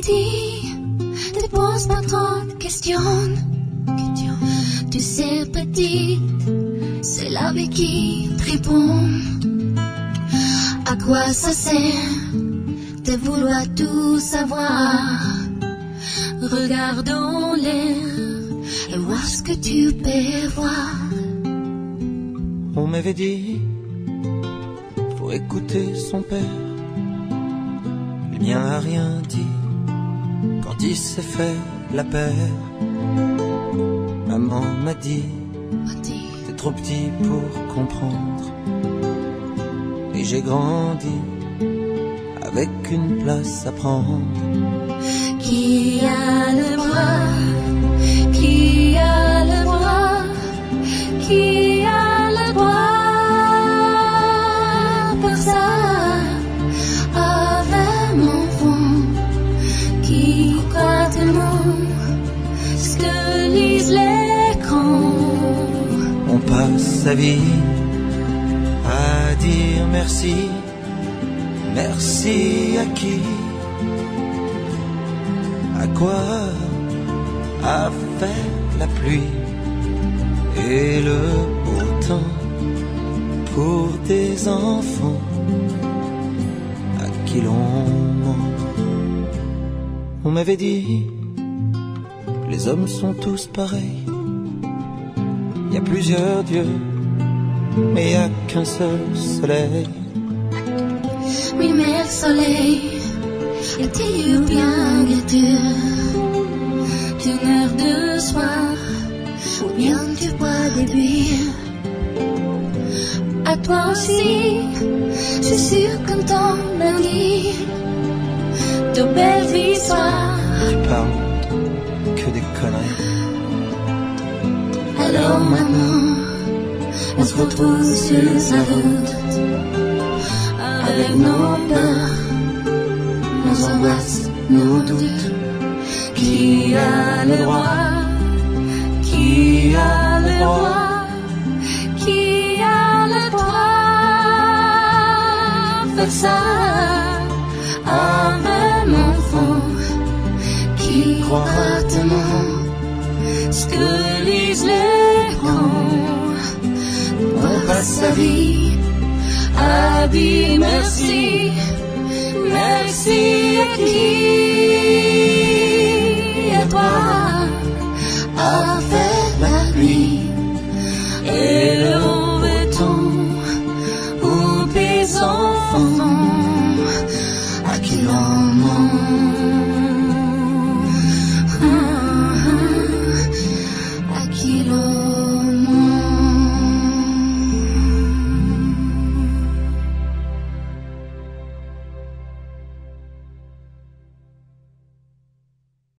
petit, te pose pas trop de questions. Tu sais petite, c'est la vie qui te répond. À quoi ça sert de vouloir tout savoir? Regarde en l'air et vois ce que tu peux voir. On m'avait dit, faut écouter son père. Le mien a rien dit quand il s'est fait la paire. Maman m'a dit, t'es trop petit pour comprendre. Et j'ai grandi avec une place à prendre. Qui a le bras? Qui a le bras? Qui a le droit pour ça? Avec mon enfant qui croit tellement ce que lisent l'écran. On passe sa vie à dire merci. Merci à qui? À quoi a fait la pluie et le beau temps pour des enfants à qui l'on ment? On m'avait dit, les hommes sont tous pareils. Il y a plusieurs dieux, mais il n'y a qu'un seul soleil. Oui, mais le soleil est-il bien gâteux d'une heure de soir, ou bien tu bois des bières? À toi aussi, je suis sûr qu'on t'en a dit de belles histoires. Tu parles que des conneries. Alors maintenant, on se retrouve sur sa route avec nos peurs, nos angoisses, nos doutes. Qui a le droit? Qui a le droit? Qui a le droit faire ça à un enfant qui croit tellement ce que lisent les grands? On passe sa vie à dire merci. Merci à qui? À toi, à faire la pluie et le beau temps aux petits enfants.